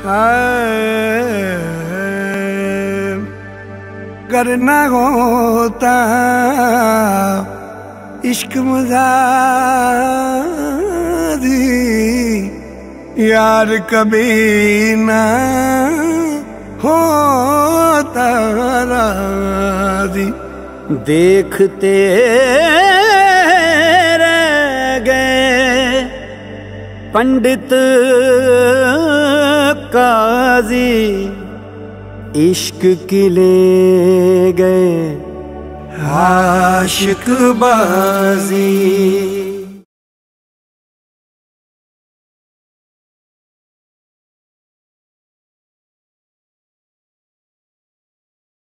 करना होता इश्क मुजादी, यार कभी ना होता राज़ी। देखते रह गए पंडित काजी, इश्क की ले गए आशिक बाजी।